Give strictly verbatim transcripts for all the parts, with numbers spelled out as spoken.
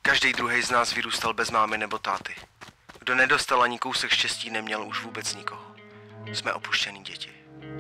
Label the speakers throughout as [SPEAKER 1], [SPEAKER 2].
[SPEAKER 1] Každý druhý z nás vyrůstal bez mámy nebo táty. Kdo nedostal ani kousek štěstí, neměl už vůbec nikoho. Jsme opuštěný děti.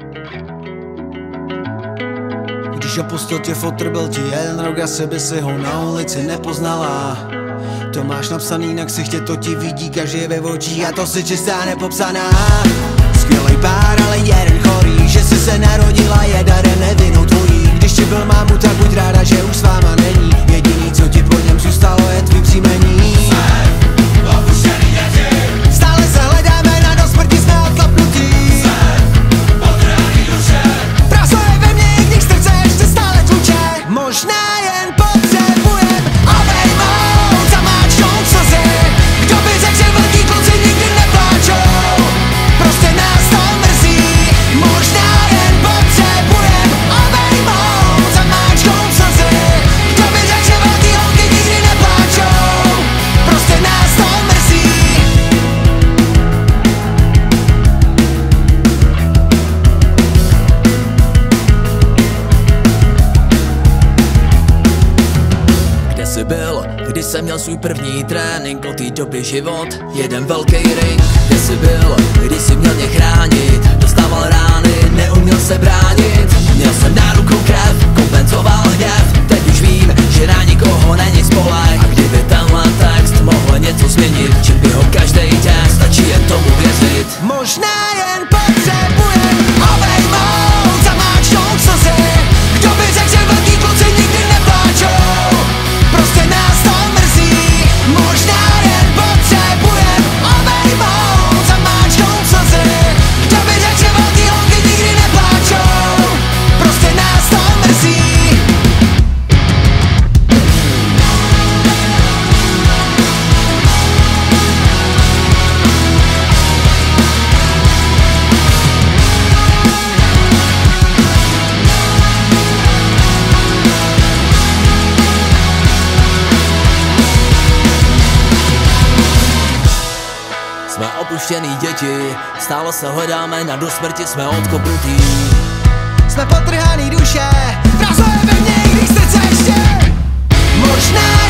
[SPEAKER 2] Když opustil tě fotr, byl ti jen rok a sebe si ho na ulici nepoznala. To máš napsaný na ksichtě, to ti vidí každý ve očích a to si čistá nepopsaná. Skvělej pár, ale jeden chorý, že jsi se narodila je darem nevinou tvojí. Když ti byl mámu, tak buď ráda, že už s váma není. Jediný, co ti po něm zůstalo, je tvý příjmení.
[SPEAKER 3] Jsme opuštěný děti.
[SPEAKER 2] Stále se hledáme, na do smrti jsme odklapnutí.
[SPEAKER 3] Jsme podrhaný duše.
[SPEAKER 2] Práso je ve mně, i když srdce ještě stále tluče. Možná jen potřebujem obejmout, zamáčknout slzy. Kdo by řekl, že velký kluci nikdy nepláčou? Prostě nás to mrzí. Možná jen potřebujem obejmout, zamáčknout slzy. Kdo by řekl, že velký holky nikdy nepláčou? Prostě nás to mrzí.
[SPEAKER 4] Kde jsi byl, když jsem měl svůj první trénink, od té doby život, jeden velký ring. Kde jsi byl, když jsi měl mě chránit, dostával rány, neuměl se bránit. Měl jsem na rukou krev, kompenzoval hněv, teď už vím, že na nikoho není spoleh. A kdyby tenhle text mohl něco změnit, čím by ho každej den, stačí jen tomu věřit.
[SPEAKER 2] Možná jen potřebujem obejmout, zamáčknout slzy. Kdo by řekl, že velký kluci nikdy nepláčou? Prostě nás to mrzí. Možná jen potřebujem obejmout, zamáčknout slzy. Kdo by řekl, že velký holky nikdy nepláčou? Prostě nás to mrzí.
[SPEAKER 4] Jsme opuštěný děti, stále se hledáme, na do smrti jsme odkopnutí.
[SPEAKER 2] Jsme potrhaný duše, prázdno je ve mně, i když srdce ještě. Možná